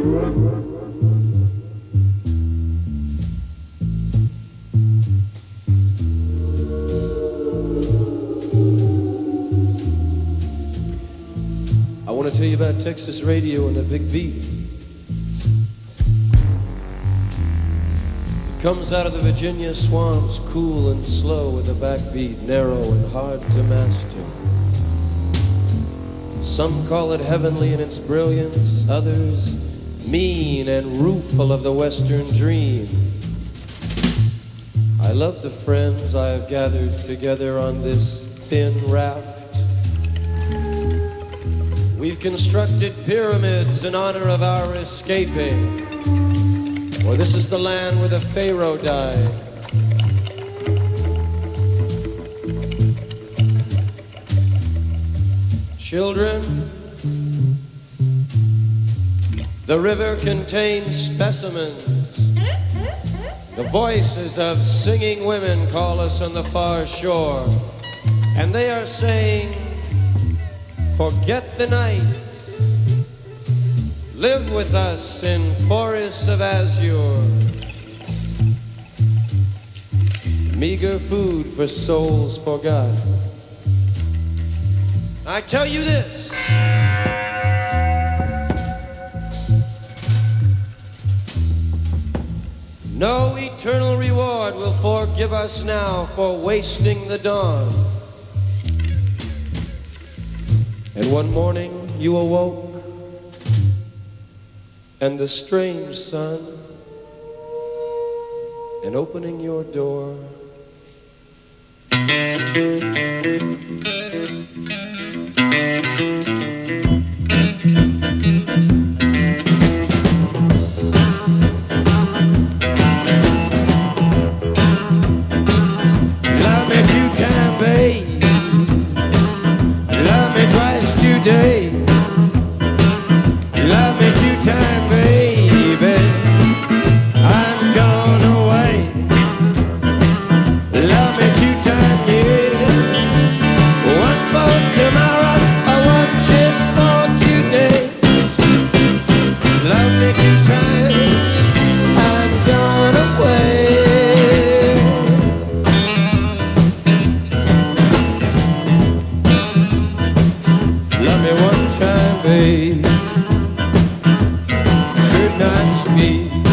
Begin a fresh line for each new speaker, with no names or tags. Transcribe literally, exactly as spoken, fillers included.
I want to tell you about Texas radio and the big beat. It comes out of the Virginia swamps, cool and slow, with a backbeat narrow and hard to master. Some call it heavenly in its brilliance, others mean and rueful of the Western dream. I love the friends I have gathered together on this thin raft. We've constructed pyramids in honor of our escaping, for this is the land where the Pharaoh died. Children, the river contains specimens. The voices of singing women call us on the far shore, and they are saying, forget the night, live with us in forests of azure. Meager food for souls forgot. I tell you this, no eternal reward will forgive us now for wasting the dawn. And one morning you awoke, and the strange sun, and opening your door, love me two times, babe. Love me twice today. Love me two times, baby. I'm gone away. Love me two times, yeah. One for tomorrow, or one just for today. Love me two times, I'm gone away. Love me one time, babe. Could not speak.